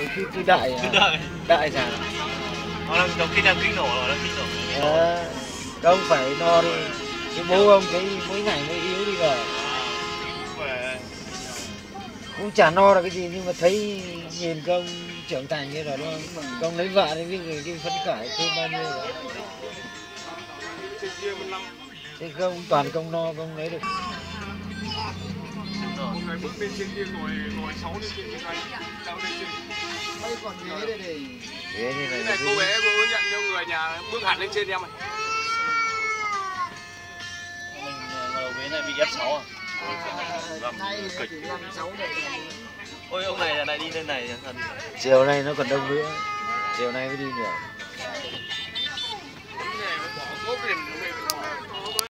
cứ đợi đợi sao họ đang khi đang kích nổ rồi, đang kích nổ. Không phải no đi, cái bố ông thấy mỗi ngày nó yếu đi rồi. Cũng chả no là cái gì, nhưng mà thấy nhìn công trưởng thành như rồi đúng không? Công lấy vợ thì biết cái phấn khởi thêm bao nhiêu rồi. Thế không toàn công no không lấy được. Một người bước lên trên kia ngồi 6 lên trên cái đau lên trên. Mấy còn ghế đây này. Ghế như này cô bé cô nhận cho người nhà bước hẳn lên trên em này. Mình ngồi ghế này bị F6 à? Nay thì 5-6 này. Ôi ông này là lại đi lên này thật. Chiều nay nó còn đông nữa. Chiều nay mới đi nhiều. Cái này bỏ cốp liền